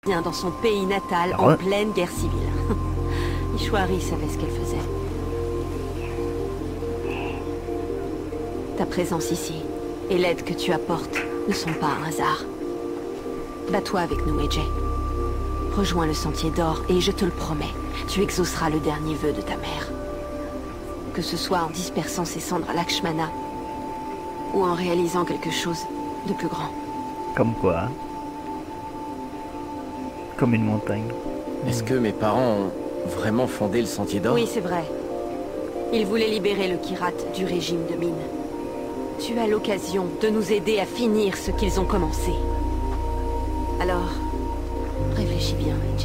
dans son pays natal en pleine guerre civile. Ishwari savait ce qu'elle faisait. Ta présence ici et l'aide que tu apportes ne sont pas un hasard. Bats-toi avec nous, AJ. Rejoins le Sentier d'Or et je te le promets, tu exauceras le dernier vœu de ta mère. Que ce soit en dispersant ses cendres à Lakshmana ou en réalisant quelque chose de plus grand. Comme quoi hein? Comme une montagne. Est-ce que mes parents ont vraiment fondé le Sentier d'Or? Oui, c'est vrai. Ils voulaient libérer le Kirat du régime de Mine. Tu as l'occasion de nous aider à finir ce qu'ils ont commencé. Alors, réfléchis bien, AJ.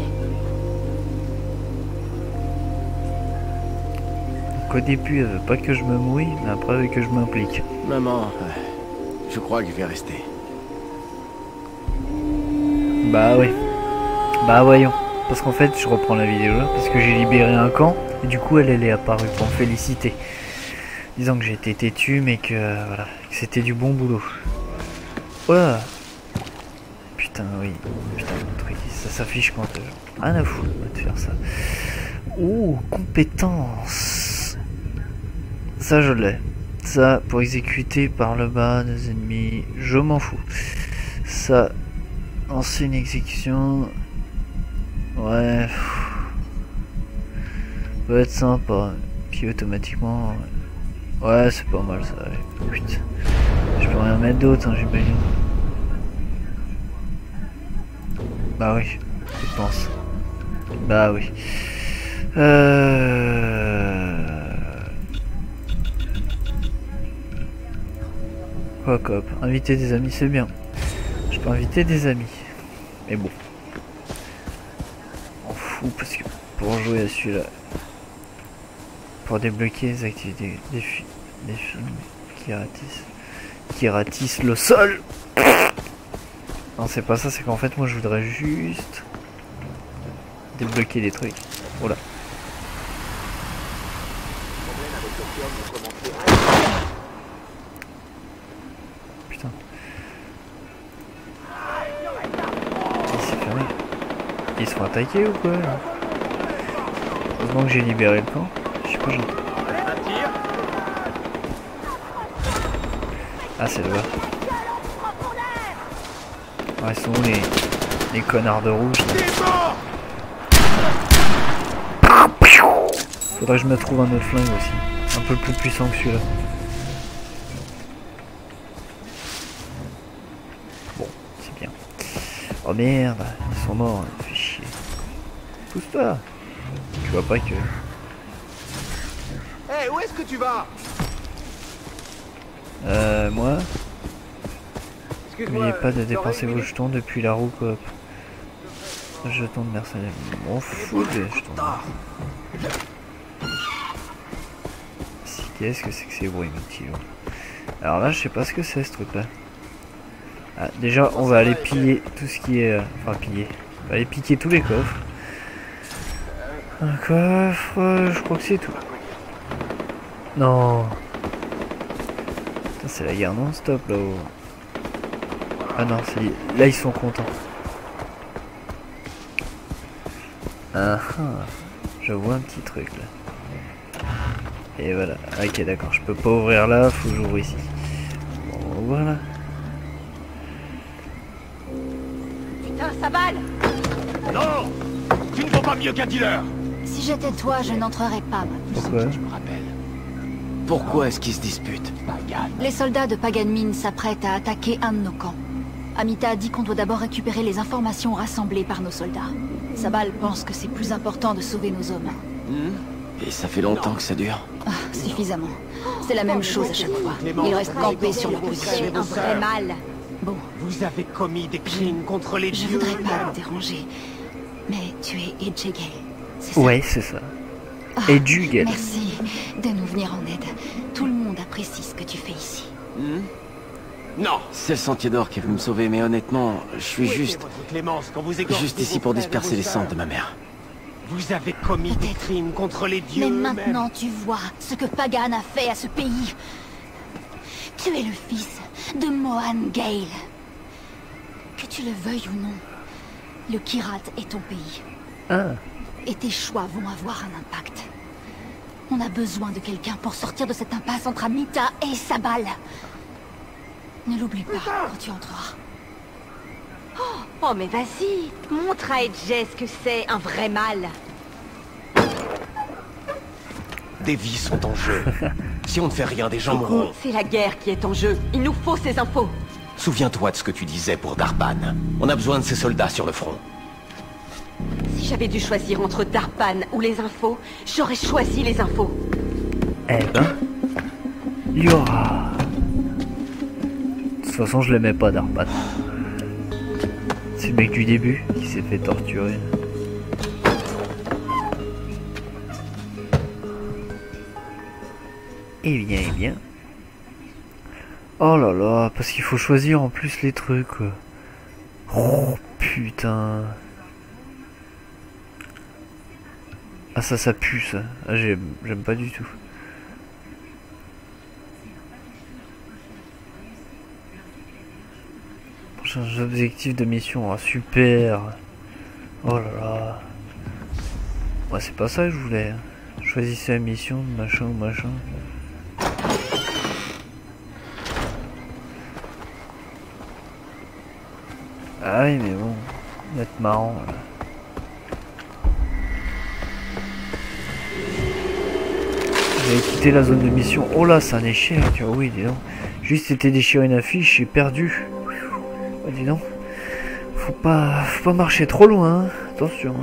Donc au début, elle veut pas que je me mouille, mais après, elle veut que je m'implique. Maman, je crois que je vais rester. Bah oui. Bah voyons. Parce qu'en fait, je reprends la vidéo là, parce que j'ai libéré un camp, et du coup, elle est apparue pour me féliciter. Disant que j'étais têtu, mais que voilà, que c'était du bon boulot. Voilà. Putain, oui. Putain, mon truc, ça s'affiche quand rien à foutre de faire ça. Oh, compétence. Ça, je l'ai. Ça, pour exécuter par le bas des ennemis, je m'en fous. Ça, lancer une exécution. Ouais. Peut être sympa. Puis automatiquement. Ouais, c'est pas mal ça. Ouais. Putain. Je peux rien mettre d'autre, hein, j'imagine. Bah oui, je pense. Bah oui. Quoi, cop? Inviter des amis, c'est bien. Je peux inviter des amis. Mais bon. On fout parce que pour jouer à celui-là. Pour débloquer les activités des films qui ratissent le sol. Non, c'est pas ça, c'est qu'en fait moi je voudrais juste débloquer des trucs. Voilà. Putain. C'est fermé. Ils se font attaquer ou quoi? Heureusement que j'ai libéré le camp. Je sais pas, j'entends. Ah, c'est là-bas. Ouais, ils sont où les connards de rouge là. Faudrait que je me trouve un autre flingue aussi. Un peu plus puissant que celui-là. Bon, c'est bien. Oh merde, ils sont morts, ça fait chier. Pousse-toi. Tu vois pas que... Hey, où est-ce que tu vas? Moi... N'oubliez pas de dépenser vos jetons depuis la roue coop. Jetons de mercenaires. M'en fous des jetons. Qu'est-ce que c'est que ces bruits, mon petit loup? Alors là, je sais pas ce que c'est ce truc là. Ah, déjà, on va aller piller tout ce qui est... Enfin, piller. On va aller piquer tous les coffres. Un coffre, je crois que c'est tout. Non. C'est la guerre non-stop là-haut. Ah non, là ils sont contents. Ah ah, je vois un petit truc là. Et voilà, ok d'accord, je peux pas ouvrir là, faut que j'ouvre ici. Bon, voilà. Putain, ça balle! Non! Tu ne vaux pas mieux qu'un dealer! Si j'étais toi, je n'entrerais pas. Pourquoi? Je me rappelle. Pourquoi est-ce qu'ils se disputent? Les soldats de Pagan Min s'apprêtent à attaquer un de nos camps. Amita a dit qu'on doit d'abord récupérer les informations rassemblées par nos soldats. Sabal pense que c'est plus important de sauver nos hommes. Et ça fait longtemps que ça dure? Ah, suffisamment. C'est la même chose à chaque fois. Ils restent campés sur leur position. Un vrai mal. Bon, Vous avez commis des crimes contre les je dieux. voudrais pas te déranger, mais tu es AJ Gale, c'est ça? Ouais, c'est ça. Ah, Et du Gale. Merci de nous venir en aide. Tout le monde apprécie ce que tu fais ici. Non! C'est le Sentier d'Or qui est venu me sauver, mais honnêtement, je suis juste Juste ici pour disperser les cendres de ma mère. Vous avez commis des crimes contre les dieux. Mais maintenant tu vois ce que Pagan a fait à ce pays. Tu es le fils de Mohan Gale. Que tu le veuilles ou non, Le Kyrat est ton pays. Ah, Et tes choix vont avoir un impact. On a besoin de quelqu'un pour sortir de cette impasse entre Amita et Sabal. Ne l'oublie pas quand tu entreras. Oh, mais vas-y, montre à Edge ce que c'est, un vrai mal. Des vies sont en jeu. Si on ne fait rien, des gens mourront. C'est la guerre qui est en jeu. Il nous faut ces infos. Souviens-toi de ce que tu disais pour Darpan. On a besoin de ces soldats sur le front. Si j'avais dû choisir entre Darpan ou les infos, j'aurais choisi les infos. eh ben, il y aura. De toute façon, je l'aimais pas, Darpan. C'est le mec du début qui s'est fait torturer. Eh bien, eh bien. Oh là là, parce qu'il faut choisir en plus les trucs. Oh putain. Ah ça pue ça. Ah, j'aime pas du tout. Prochains objectifs de mission. Ah super. Oh là là. Ouais c'est pas ça que je voulais. Choisissez la mission, machin ou machin. Ah oui mais bon, ça va être marrant là. J'avais quitté la zone de mission. Oh là c'est un échec, tu vois, oui dis donc. Juste été déchiré une affiche, j'ai perdu. Oh dis donc. Faut pas marcher trop loin, hein. Attention.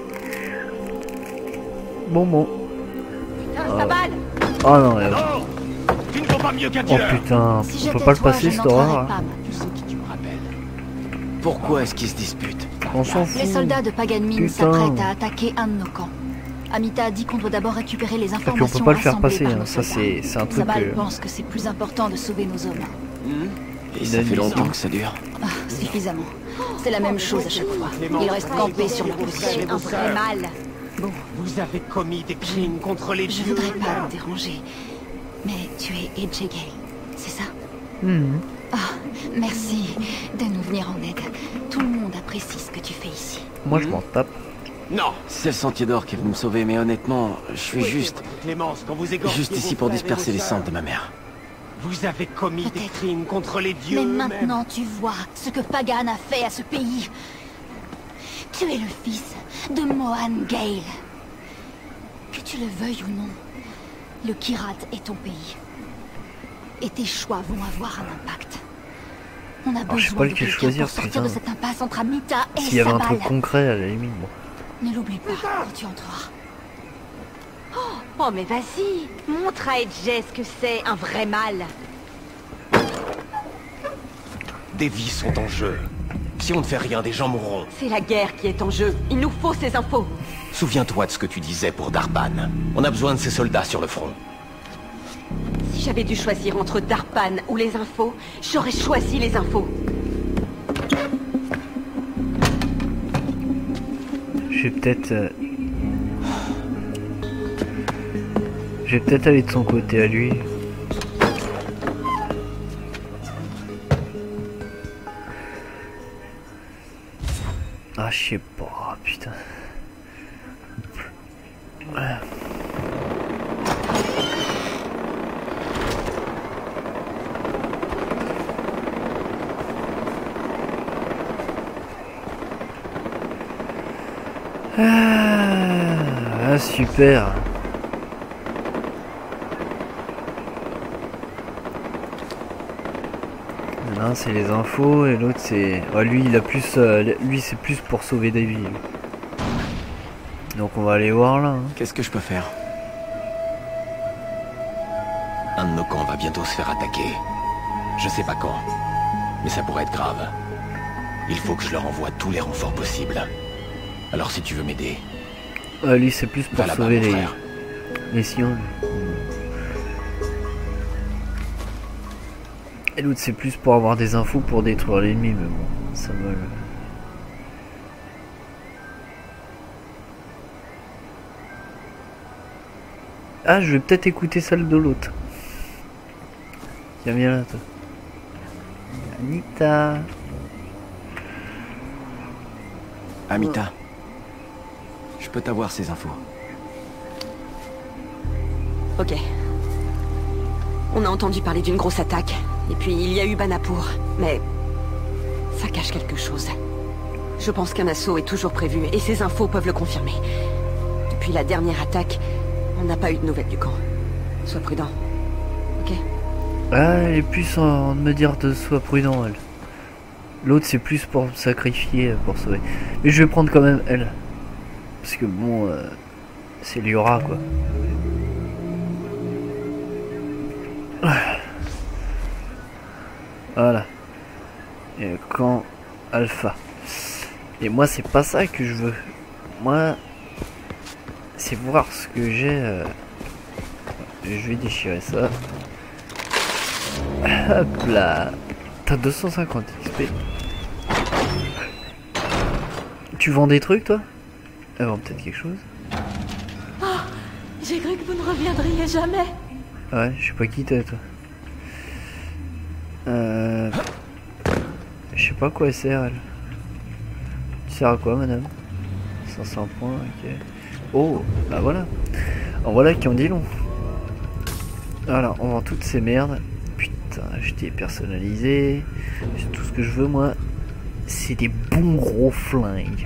Bon. Sabal! Oh non, là. Non! Tu ne vaux pas mieux qu'un Oh dealer! putain, Si on j'étais peut pas le toi, passer je cette n'entrerais horreur. pas, Tu sais qui tu me rappelles. Pourquoi est-ce qu'ils se disputent? On s'en fout. Les soldats de Paganmin Putain. s'apprêtent à attaquer un de nos camps. Amita a dit qu'on doit d'abord récupérer les Et puis on informations peut pas le faire rassemblées passer, par hein. nos Ça soldats. c'est un truc Sabal pense que c'est plus important de sauver nos hommes. Et ça fait longtemps que ça dure. Ah, suffisamment. C'est la même chose à chaque fois. Ils restent campés sur leur position. Un vrai mal. Bon, Vous avez commis des crimes contre les je dieux voudrais pas eux-mêmes. te déranger. Mais tu es Edge Gale, c'est ça? Mhm. Ah, merci de nous venir en aide. Tout le monde apprécie ce que tu fais ici. Moi je m'en tape. Non! C'est le sentier d'or qui est venu me sauver, mais honnêtement, je suis juste Clémence, quand vous égorgiez juste ici vos pour frères et disperser vos les sœurs. cendres de ma mère. Vous avez commis des Peut-être. crimes contre les dieux Mais eux-mêmes. maintenant tu vois ce que Pagan a fait à ce pays. Tu es le fils de Mohan Gale. Que tu le veuilles ou non, le Kyrat est ton pays. Et tes choix vont avoir un impact. On a Alors, je sais besoin pas de lequel quelqu'un choisir, pour sortir putain. de cette impasse entre Amita et S'il y avait un Sabal. truc concret à la limite, bon. Ne l'oublie pas quand tu entreras. Oh, mais vas-y, montre à Edge ce que c'est, un vrai mal. Des vies sont en jeu. Si on ne fait rien, des gens mourront. C'est la guerre qui est en jeu. Il nous faut ces infos. Souviens-toi de ce que tu disais pour Darpan. On a besoin de ces soldats sur le front. Si j'avais dû choisir entre Darpan ou les infos, j'aurais choisi les infos. Je vais peut-être aller de son côté à lui. Ah, je sais pas, putain. Ouais. Ah, super. L'un c'est les infos et l'autre c'est... Ouais, lui il a plus... lui c'est plus pour sauver des vies. Donc on va aller voir là. Hein. Qu'est-ce que je peux faire? Un de nos camps va bientôt se faire attaquer. Je sais pas quand, mais ça pourrait être grave. Il faut que je leur envoie tous les renforts possibles. Alors si tu veux m'aider, Lui c'est plus pour va là-bas, sauver mon frère. les Sion. Et l'autre c'est plus pour avoir des infos pour détruire l'ennemi, mais bon, ça va. Ah, je vais peut-être écouter celle de l'autre. Tiens, viens là, toi. Anita. Amita, je peux t'avoir ces infos. Ok. On a entendu parler d'une grosse attaque. Et puis il y a eu Banapur. Mais ça cache quelque chose. Je pense qu'un assaut est toujours prévu. Et ces infos peuvent le confirmer. Depuis la dernière attaque, on n'a pas eu de nouvelles du camp. Sois prudent. Ok? Ah, elle est plus en me dire de sois prudent, elle. L'autre, c'est plus pour me sacrifier, pour sauver. Mais je vais prendre quand même elle. Parce que bon, c'est Liora, quoi. Voilà. Et camp Alpha. Et moi, c'est pas ça que je veux. Moi, c'est voir ce que j'ai. Je vais déchirer ça. Hop là. T'as 250 XP. Tu vends des trucs, toi? Elle vend peut-être quelque chose. Oh, j'ai cru que vous ne reviendriez jamais. Ouais, je sais pas qui t'es, toi. Je sais pas à quoi elle sert, elle. Tu sers à quoi, madame? 500 points, ok. Oh, bah voilà. En voilà qui en dit long. Voilà, on vend toutes ces merdes. Putain, acheter personnalisé. C'est tout ce que je veux, moi. C'est des bons gros flingues.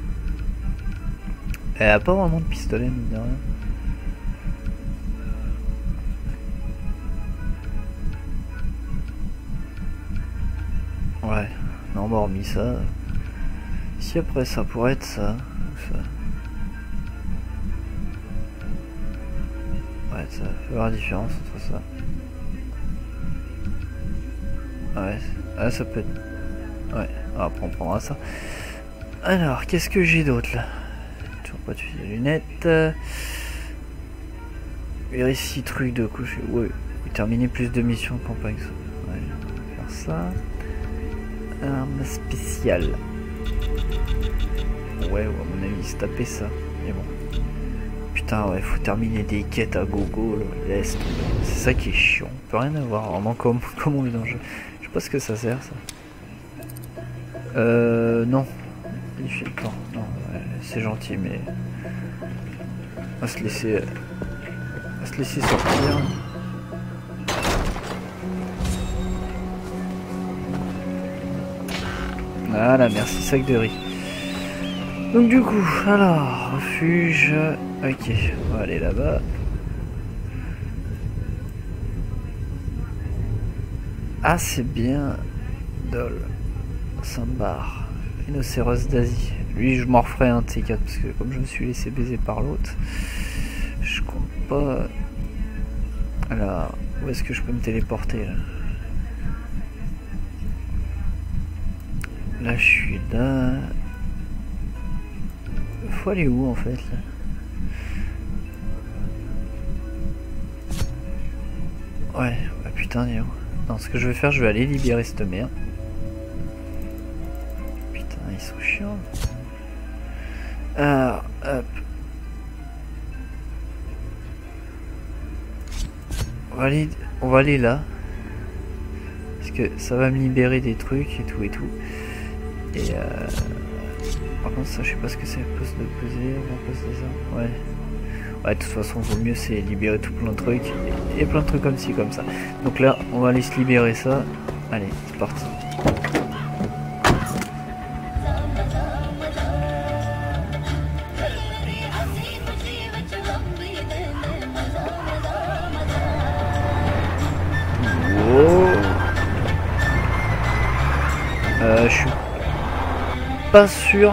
Elle a pas vraiment de pistolet, mine de rien. Ouais, non, on m'a remis ça. Si après ça pourrait être ça. Ouais, ça fait voir la différence entre ça. Ouais, ah, ça peut être... Ouais, après on prendra ça. Alors, qu'est-ce que j'ai d'autre là? Toujours pas de fusil à lunettes. Vérifie truc de couche. Ouais, terminer plus de missions de campagne. Ouais, on va faire ça. Arme spéciale. Ouais, à mon avis, se taper ça. Mais bon. Putain, ouais, faut terminer des quêtes à gogo, laisse tomber. C'est ça qui est chiant. On peut rien avoir, vraiment comme on est dans le jeu. Je sais pas ce que ça sert, ça. Non. Il fait le temps. Non, ouais, c'est gentil, mais... On va se laisser... sortir. Voilà, merci, sac de riz. Donc du coup, alors, refuge... Ok, on va aller là-bas. Ah, c'est bien. Dol. Sambar. Rhinocéros d'Asie. Lui, je m'en referai un de ces quatre, parce que comme je me suis laissé baiser par l'autre, je compte pas... Alors, où est-ce que je peux me téléporter, là? Là, je suis là... Faut aller où, en fait, là? Ouais, bah putain, Néo. Non, ce que je vais faire, je vais aller libérer cette merde. Putain, ils sont chiants. Alors, hop. On va aller là. Parce que ça va me libérer des trucs et tout et tout. Et par contre, ça, je sais pas ce que c'est. Poste de peser, poste des armes. Ouais. Ouais, de toute façon, vaut mieux c'est libérer tout plein de trucs et plein de trucs comme ci, comme ça. Donc là, on va aller se libérer ça. Allez, c'est parti. Wow. Je suis pas sûr.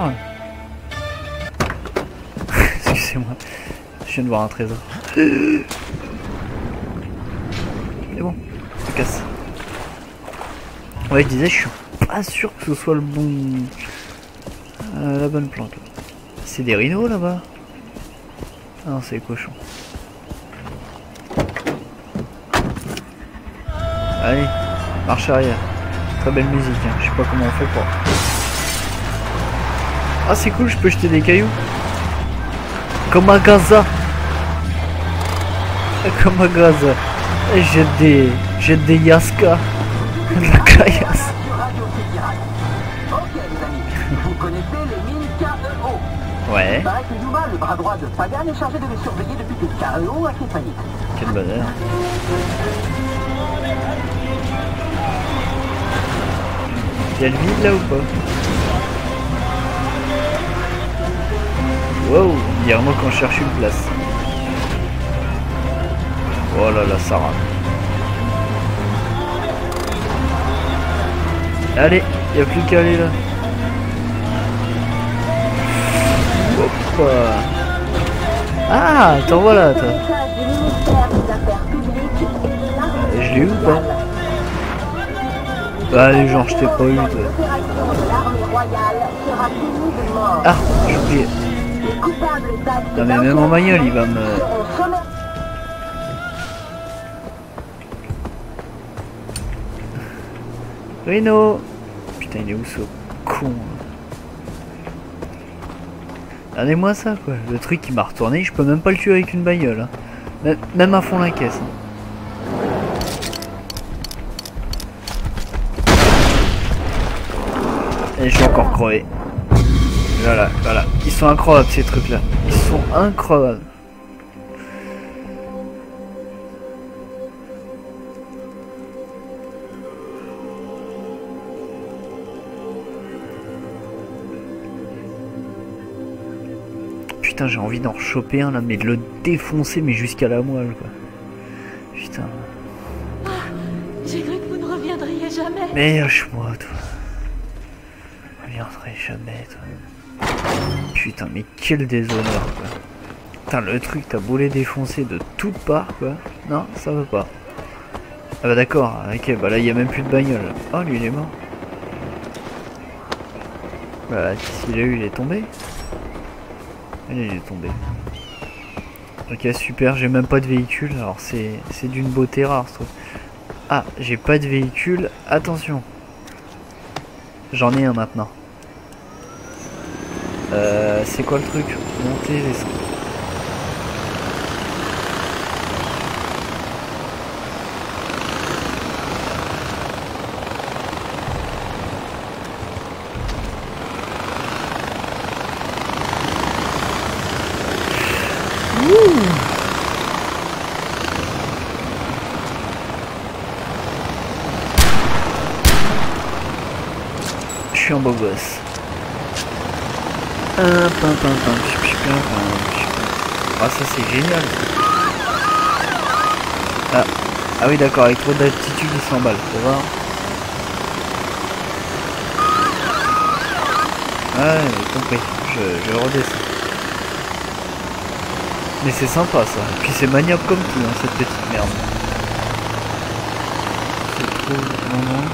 Excusez-moi. Je viens de voir un trésor. C'est bon, ça casse. Ouais, je disais, je suis pas sûr que ce soit le bon... la bonne plante. C'est des rhinos là-bas? Ah non, c'est les cochons. Allez, marche arrière. Très belle musique, hein. Je sais pas comment on fait pour... Ah, c'est cool, je peux jeter des cailloux. Comme à Gaza. Comme à Gaza. J'ai des Yaska. De la caillasse. Ok les amis, vous connaissez les mines Ouais. Il paraît que Yuma, le bras droit de Pagan, est chargé de les surveiller depuis que K.E.O. a fait faillite. Quel bonheur. Y'a le vide là ou pas? Wow, dire-moi qu'on cherche une place. Oh là là, ça rame. Allez, y a plus qu'à aller là. Hop. Ah, t'en voilà toi. Je l'ai eu ou pas? Allez, genre je t'ai pas eu toi. Ah, j'ai oublié. Non mais même en bagnole il va me... Reno. Putain il est où ce con? Regardez-moi ça quoi, le truc qui m'a retourné, je peux même pas le tuer avec une bagnole. Hein. Même à fond la caisse. Hein. Et je suis encore crevé. Voilà, voilà. Ils sont incroyables ces trucs là. Ils sont incroyables. Putain, j'ai envie d'en rechoper un là, mais de le défoncer, mais jusqu'à la moelle quoi. Putain. Ah, j'ai cru que vous ne reviendriez jamais. Mais lâche-moi toi. Je reviendrai jamais toi. Putain, mais quel déshonneur quoi. Putain, le truc t'as beau les défoncer de toutes parts quoi. Non, ça va pas. Ah bah d'accord, ok, bah là il y a même plus de bagnole. Oh, lui il est mort. Bah s'il a eu, il est tombé. Allez, il est tombé. Ok, super, j'ai même pas de véhicule, alors c'est d'une beauté rare ce truc. Ah, j'ai pas de véhicule, attention. J'en ai un maintenant. C'est quoi le truc? Monter, descendre. Je suis un beau gosse. Ah ça c'est génial. Ah oui d'accord, avec trop d'altitude il s'emballe, faut voir. Ouais, j'ai compris, je redescends. Mais c'est sympa ça, puis c'est maniable comme tout hein, cette petite merde. C'est trop moment.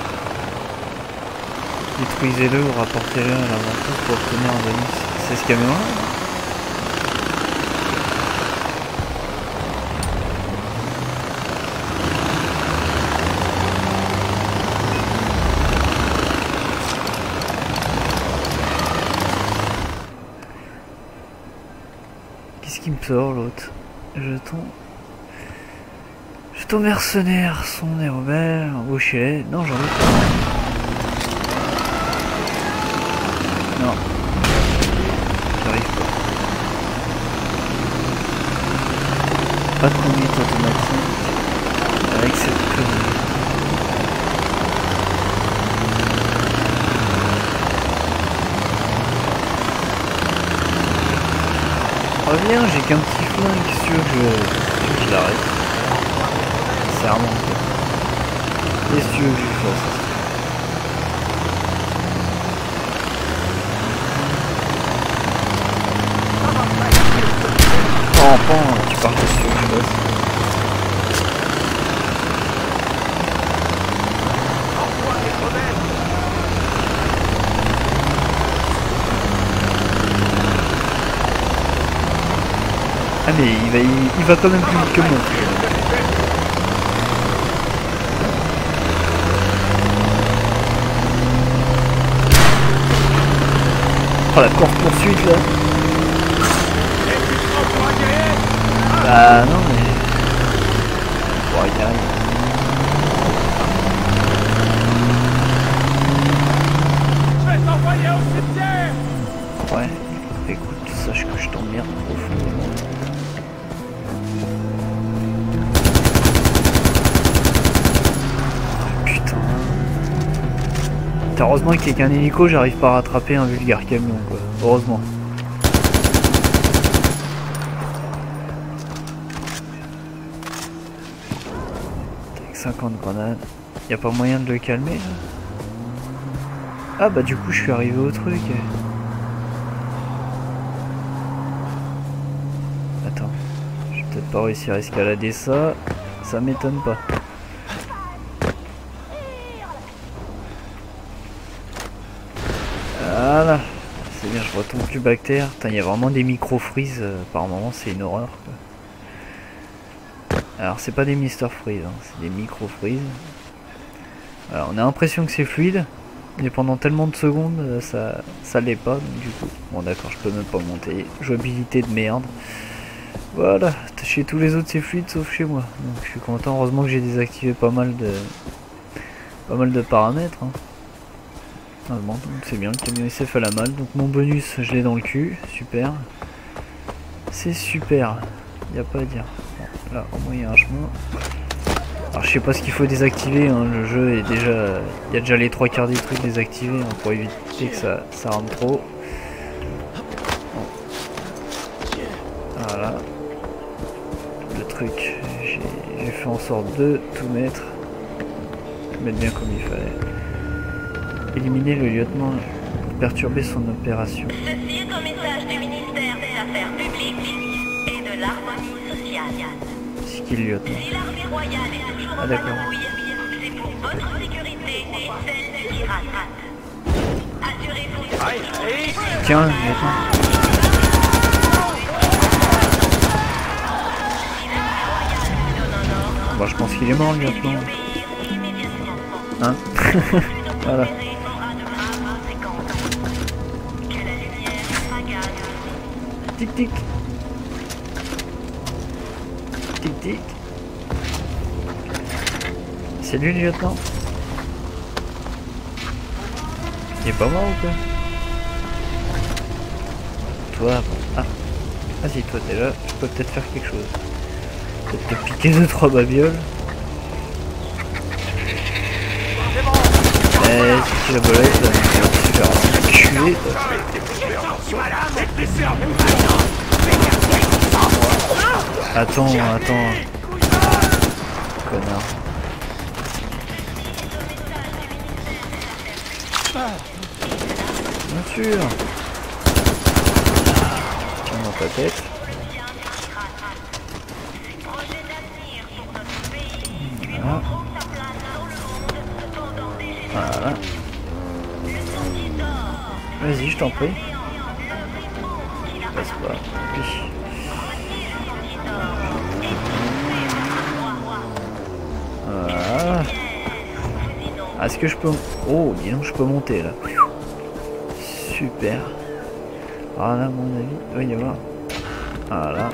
Détruisez-le ou rapportez-le à l'avant-poste pour obtenir un bonus. C'est ce camion là? Qu'est-ce qui me sort l'autre? Jetons mercenaire, son est rebelle, embauché. Non j'en ai pas. Non. J'arrive pas. Pas de conduite automatique. Avec cette connerie. Reviens, j'ai qu'un petit flingue sûr que je l'arrête. Serment quoi. Qu'est-ce que tu veux que je fasse? Tu parles dessus, je bosse. Ah mais il va quand même plus vite que moi. Oh la course poursuite là. Bah non mais... Bon, il arrive. Je vais t'envoyer au cimetière. Ouais, écoute. Heureusement qu'avec un hélico, j'arrive pas à rattraper un vulgaire camion, quoi. Heureusement. Avec 50 grenades. Y a pas moyen de le calmer, là? Ah bah du coup, je suis arrivé au truc. Attends. Je vais peut-être pas réussir à escalader ça. Ça m'étonne pas. Voilà, c'est bien, je retombe plus bactère. Il y a vraiment des micro-freeze, par moment c'est une horreur, quoi. Alors c'est pas des Mr Freeze, hein, c'est des micro-freeze. Alors on a l'impression que c'est fluide, mais pendant tellement de secondes ça l'est pas, donc du coup. Bon d'accord, je peux même pas monter, jouabilité de merde. Voilà, chez tous les autres c'est fluide sauf chez moi. Donc je suis content, heureusement que j'ai désactivé pas mal de paramètres, hein. Ah bon, donc c'est bien, le camion il s'est fait la malle, donc mon bonus je l'ai dans le cul, super. C'est super, y a pas à dire. Bon, là au moins il y a un chemin. Alors je sais pas ce qu'il faut désactiver, hein, le jeu est déjà... Il y a déjà les 3/4 des trucs désactivés, hein, pour éviter que ça rame trop. Bon. Voilà. Le truc, j'ai fait en sorte de tout mettre bien comme il fallait. Éliminer le lieutenant, perturber son opération. Ceci est un message du ministère des Affaires publiques et de l'harmonie sociale. C'est qui le lieutenant? Si l'armée royale est toujours en patrouille, c'est pour votre sécurité et celle du Kirat. Assurez-vous de... Tiens, le lieutenant. Bon, je pense qu'il est mort, le lieutenant. Hein? Voilà. Tic tic. Tic tic. C'est lui le lieutenant? Il est pas mort ou quoi? Toi, bon. Ah. Ah si, toi t'es là, je peux peut-être faire quelque chose. Peut-être te piquer 2-3 babioles. Si la bolette, tu vas tuer. Attends. Connard. Bien sûr. Tiens dans ta tête. Voilà. Voilà. Vas-y, je t'en prie. Passe pas. Oui. Voilà. Est-ce que je peux... Oh, dis donc, je peux monter là. Super. Ah là, à mon avis, il va y avoir... Voilà.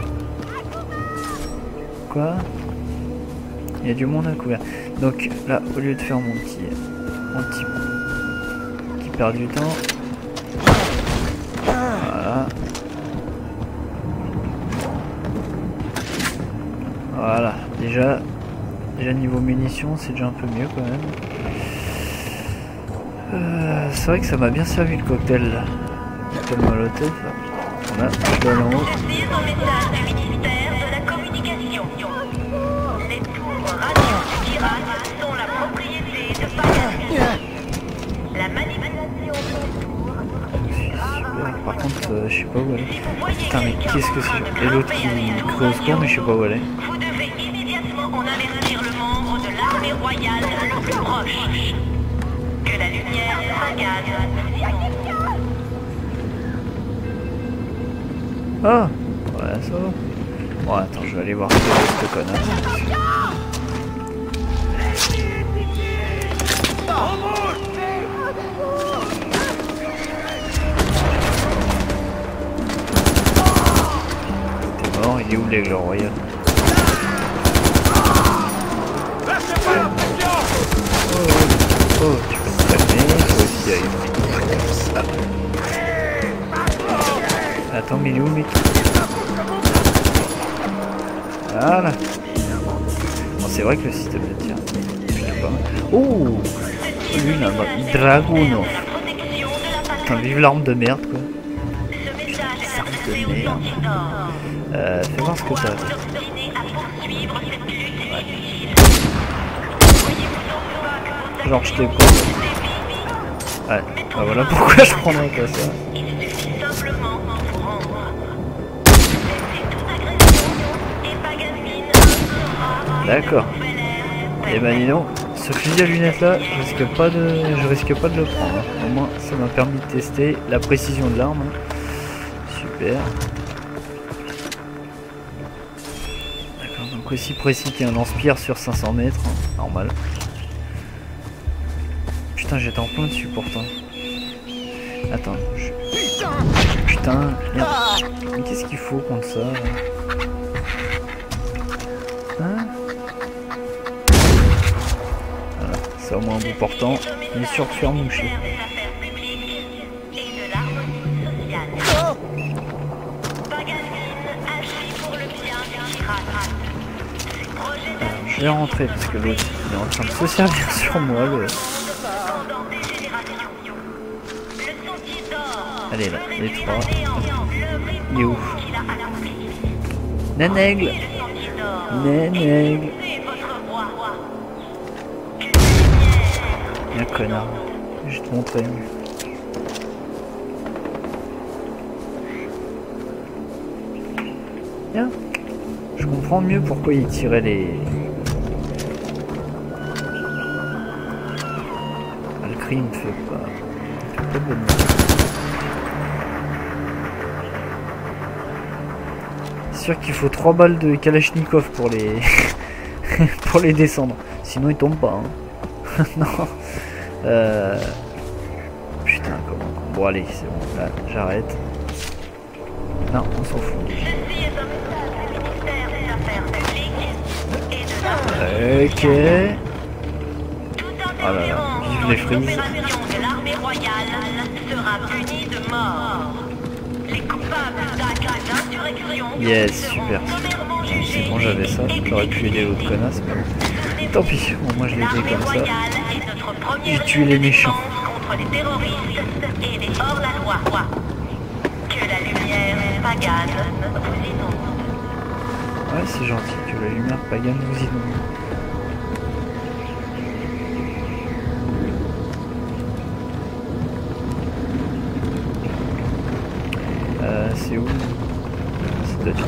Quoi? Il y a du monde à couvert. Donc là, au lieu de faire mon petit qui perd du temps. Voilà. Voilà. Déjà niveau munitions, c'est déjà un peu mieux quand même. C'est vrai que ça m'a bien servi le cocktail là. Le cocktail molotov. Voilà, je dois aller en haut. Ceci est un message du ministère de la Communication. Les tours radio du Kirat sont la propriété de Pagan. La manipulation des tours... Par contre, je sais pas où elle est. Putain, mais qu'est-ce que c'est? Et l'autre qui crie au secours, mais je sais pas où elle est. Vous devez immédiatement en avertir le membre de l'armée royale le plus proche. Que la lumière s'engage. Ah! Ouais, ça va. Bon, attends, je vais aller voir ce connard. T'es mort, il est où l'aigle royal? Oh, tu peux te calmer, toi aussi avec moi. Attends, mais il est où, mec? Voilà. Bon, c'est vrai que le système de tir, je sais pas. Oh, lui Lune Dragunov. Putain, vive l'arme de merde quoi. De merde. Fais voir ce que t'as. Ouais. Genre je t'ai pas. Ouais, bah voilà pourquoi je prendrais pas ça. D'accord. Et ben dis donc, ce fusil à lunettes là, je risque pas de le prendre. Au moins ça m'a permis de tester la précision de l'arme. Super. D'accord, donc aussi précis qu'il y a un lance-pierre sur 500 mètres, hein, normal. Putain, j'étais en plein dessus pourtant. Attends, putain, merde. Mais qu'est-ce qu'il faut contre ça? Hein? Voilà, c'est au moins un bout portant. Il est sûr de faire moucher. Je vais rentrer parce que l'autre il est en train de se servir sur moi. Allez là, les trois. Il est où? Nanaigle. Nanaigle. Un connard. Je vais te montrer. Bien. Je comprends mieux pourquoi il tirait les... Ah, le cri me fait pas de bonne merde. C'est sûr qu'il faut 3 balles de Kalachnikov pour les pour les descendre. Sinon ils tombent pas. Hein. Non. Putain comment. Bon allez c'est bon. Là j'arrête. Non on s'en fout. Ok. Oh là là, vive les frises. De l'armée royale sera punie de mort. Les coupables d'actes d'insurrection. Yes, super. C'est bon, j'avais ça. J'aurais pu aider l'autre connasse, mais tant pis. Bon, moi je l'ai aidé comme ça. J'ai tué les méchants. Contre les terroristes et les hors-la-loi. Que la lumière pagane vous inonde. Ouais, c'est gentil que la lumière pagane vous inonde. C'est où? C'est de...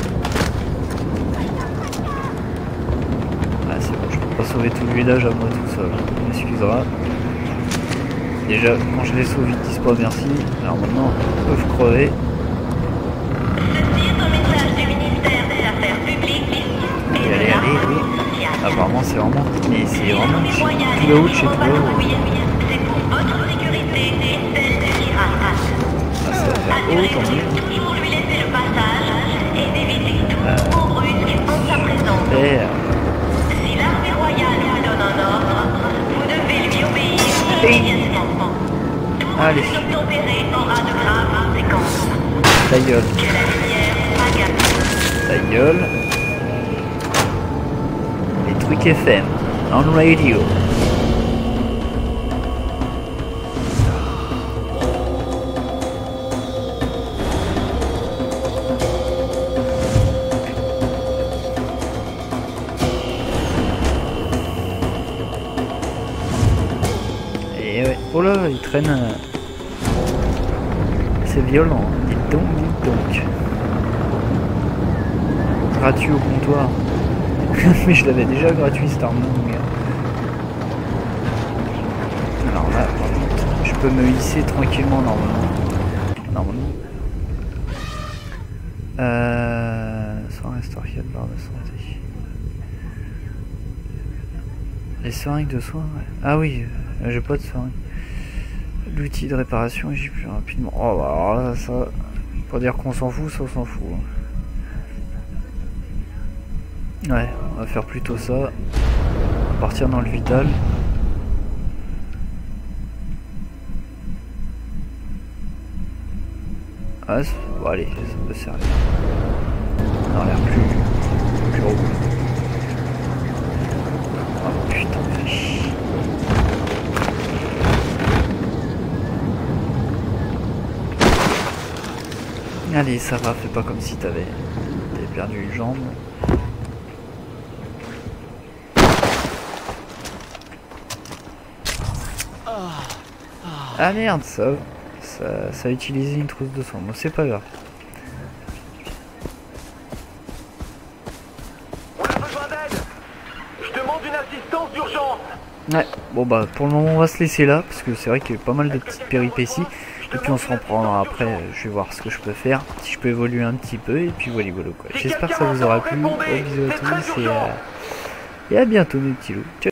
Ah c'est bon, je peux pas sauver tout le village à moi tout seul. On m'excusera. Déjà, quand je les sauve, ils disent pas merci. Alors maintenant, ils peuvent crever. Ceci est un message du ministère des Affaires publiques et de Allez, oui. Apparemment, c'est vraiment... Mais c'est vraiment tout là-haut de chez toi. C'est pour votre sécurité et celle de l'Irak. Ah, ça va faire haut, tant mieux. Toujours lui laisser le passage et d'éviter tout mouvement brusque en sa présence. Si l'armée royale vous donne un ordre, vous devez lui obéir immédiatement. Tout Allez. obtempéré aura de graves conséquences. Ta gueule. Que la lumière pagane. Ta gueule. Les trucs FM. On radio. Oh là, il traîne. C'est violent, dites donc, dites donc. Gratuit au comptoir. Mais je l'avais déjà gratuit cette arme. Alors là, je peux me hisser tranquillement normalement. Soin restauré de barre de santé. Les seringues de soins, ouais. Ah oui, j'ai pas de seringue. L'outil de réparation agit plus rapidement. Oh bah alors là, ça... Pour dire qu'on s'en fout, ça on s'en fout. Ouais, on va faire plutôt ça. On va partir dans le vital. Ah, bon allez, ça peut servir. On a l'air plus gros. Oh putain, fais chier. Allez, ça va, fais pas comme si t'avais perdu une jambe. Ah merde, ça a utilisé une trousse de sang, bon c'est pas grave. On a besoin d'aide. Je demande une assistance d'urgence. Ouais, bon bah pour le moment on va se laisser là, parce que c'est vrai qu'il y a eu pas mal de petites péripéties. Et puis on se reprendra après, je vais voir ce que je peux faire, si je peux évoluer un petit peu, et puis voilà quoi. J'espère que ça vous aura plu, bisous à tous, et à bientôt mes petits loups, ciao.